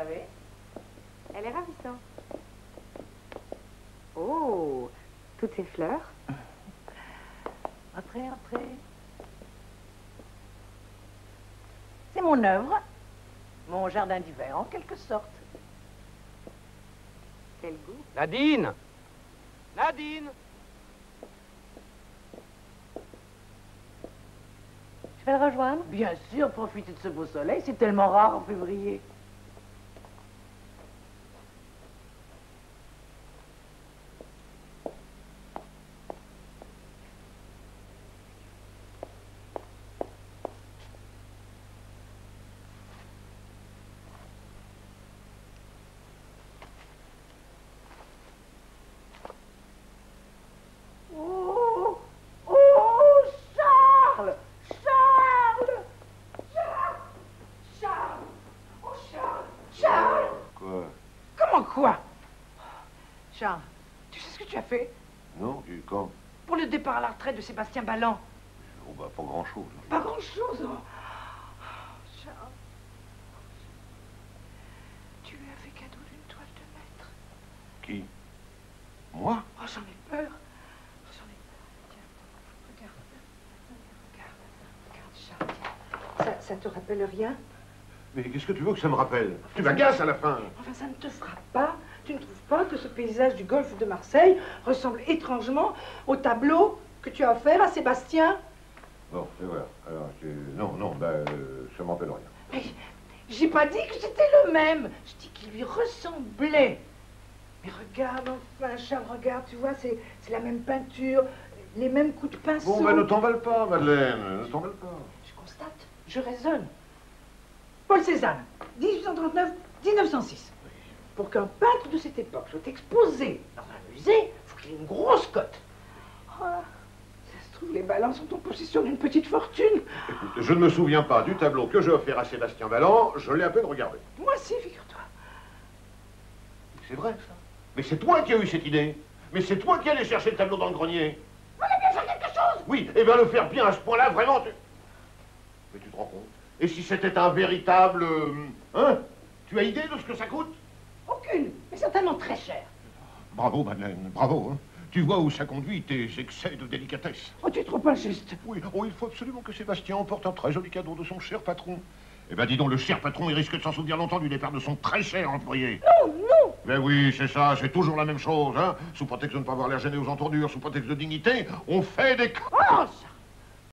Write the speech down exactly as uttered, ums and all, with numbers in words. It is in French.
savez? Elle est ravissante. Oh, toutes ces fleurs. Entrez, entrez. C'est mon œuvre, mon jardin d'hiver, en quelque sorte. Quel goût. Nadine! Nadine! Je vais le rejoindre? Bien sûr, profitez de ce beau soleil, c'est tellement rare en février. Charles, tu sais ce que tu as fait? Non, tu quand? Pour le départ à la retraite de Sébastien Balland. Oh bah, pas grand-chose. Pas grand-chose, oh. Charles. Tu lui as fait cadeau d'une toile de maître. Qui? Moi? Oh, j'en ai peur. J'en ai peur. Tiens, regarde. Regarde. Regarde, Charles. Ça, ça te rappelle rien? Mais qu'est-ce que tu veux que ça me rappelle? Tu m'agaces à la fin. Enfin, ça ne te frappe pas. Tu ne trouves pas que ce paysage du golfe de Marseille ressemble étrangement au tableau que tu as offert à Sébastien? Bon, et voilà. Alors, tu... non, non, ben, euh, ça m'en rappelle rien. Mais j'ai pas dit que c'était le même. Je dis qu'il lui ressemblait. Mais regarde, enfin, Charles, regarde, tu vois, c'est la même peinture, les mêmes coups de pinceau. Bon, ben, ne t'emballe pas, Madeleine, ne t'emballe pas. Je constate, je raisonne. Paul Cézanne, dix-huit cent trente-neuf à mille neuf cent six. Pour qu'un peintre de cette époque soit exposé dans un musée, il faut qu'il ait une grosse cote. Oh là, ça se trouve, les Balland sont en possession d'une petite fortune. Écoute, je ne me souviens pas du tableau que j'ai offert à Sébastien Balland, je l'ai à peine regardé. Moi aussi, figure-toi. C'est vrai, ça. Mais c'est toi qui as eu cette idée. Mais c'est toi qui allais chercher le tableau dans le grenier. Fallait bien faire quelque chose. Oui, et bien le faire bien à ce point-là, vraiment, tu... Mais tu te rends compte? Et si c'était un véritable... euh, hein? Tu as idée de ce que ça coûte? Aucune, mais certainement très cher. Bravo, Madeleine, bravo. Hein. Tu vois où ça conduit tes excès de délicatesse. Oh, tu es trop injuste. Oui, oh, il faut absolument que Sébastien emporte un très joli cadeau de son cher patron. Eh ben, dis donc, le cher patron, il risque de s'en souvenir longtemps du départ de son très cher employé. Non, non. Ben oui, c'est ça, c'est toujours la même chose, hein. Sous prétexte de ne pas avoir l'air gêné aux entournures, sous prétexte de dignité, on fait des... Oh, ça...